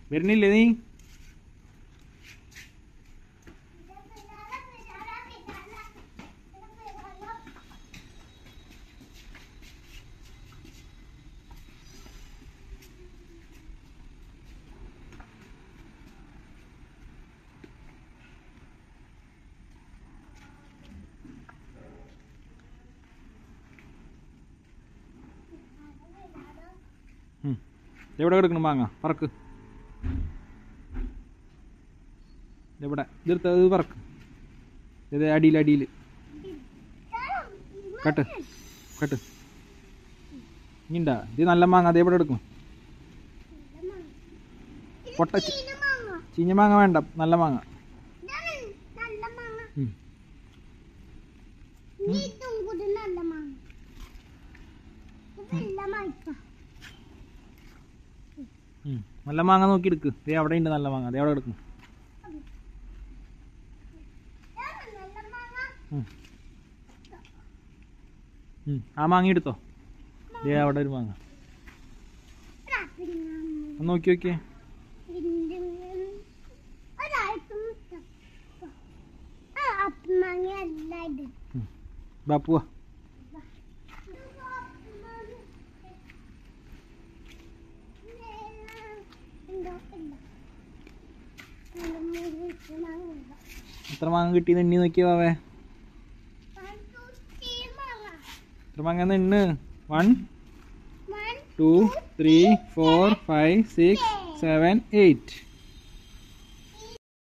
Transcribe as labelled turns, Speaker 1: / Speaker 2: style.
Speaker 1: വരുന്നില്ലേ നീ? എവിടെ കിടക്കണം മാങ്ങ? പറക്ക്. എവിടെ? ഇതെടുത്ത ഇത് പറക്ക്. ഇത് അടിയിൽ കട്ട് കട്ട്. ഇണ്ടാ ഇത് നല്ല മാങ്ങ. അത് എവിടെ എടുക്കും? പൊട്ട ചീഞ്ഞ മാങ്ങ വേണ്ട, നല്ല മാങ്ങ. നല്ല മാങ്ങ നോക്കി എടുക്ക്. ദേ അവിടെ ഉണ്ട് നല്ല മാങ്ങ. അതേ അവിടെ എടുക്കും. ആ മാങ്ങ എടുത്തോ. ദേ അവിടെ ഒരു മാങ്ങ. നോക്കി നോക്കിയേ. ബാപ്പുവാ. എത്ര മാങ്ങ കിട്ടിയെന്ന് എണ്ണി നോക്കിയാവേ. എത്ര മാങ്ങ എണ്ണ? 1 2 3 4 5 6 7 8.